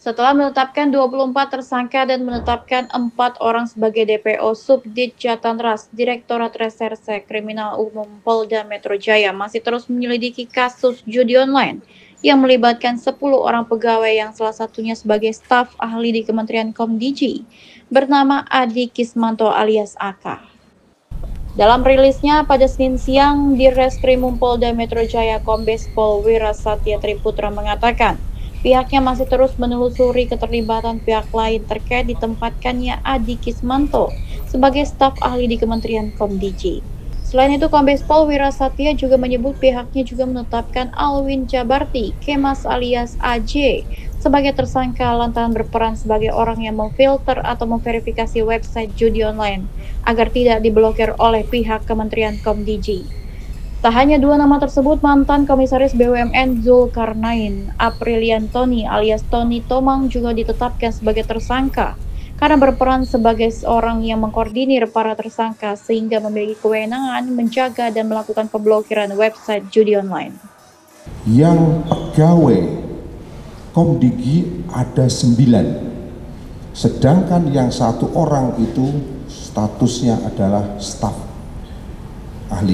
Setelah menetapkan 24 tersangka dan menetapkan 4 orang sebagai DPO, Subdit Jatanras, Direktorat Reserse Kriminal Umum Polda Metro Jaya masih terus menyelidiki kasus judi online yang melibatkan 10 orang pegawai yang salah satunya sebagai staf ahli di Kementerian Komdiji bernama Adi Kismanto alias AK. Dalam rilisnya pada Senin siang, di Reskrimum Polda Metro Jaya Kombes Pol Wira Satya Triputra mengatakan, pihaknya masih terus menelusuri keterlibatan pihak lain terkait ditempatkannya Adi Kismanto sebagai staf ahli di Kementerian Komdiji. Selain itu, Kombes Pol Wira Satya juga menyebut pihaknya juga menetapkan Alwin Jabarti, Kemas alias AJ, sebagai tersangka lantaran berperan sebagai orang yang memfilter atau memverifikasi website judi online agar tidak diblokir oleh pihak Kementerian Komdiji. Tak hanya dua nama tersebut, mantan Komisaris BUMN Zulkarnain Apriliantoni alias Tony Tomang juga ditetapkan sebagai tersangka karena berperan sebagai seorang yang mengkoordinir para tersangka sehingga memiliki kewenangan menjaga dan melakukan pemblokiran website judi online. Yang pegawai Komdigi ada 9, sedangkan yang 1 orang itu statusnya adalah staf ahli.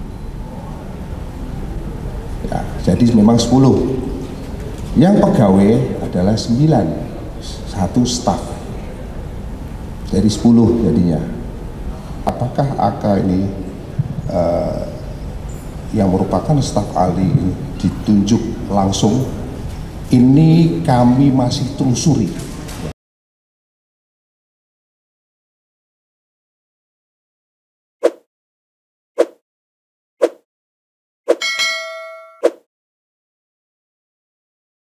Ya, jadi memang 10. Yang pegawai adalah 9, 1 staf. Jadi 10 jadinya. Apakah AK ini yang merupakan staf ahli ini ditunjuk langsung? Ini kami masih telusuri.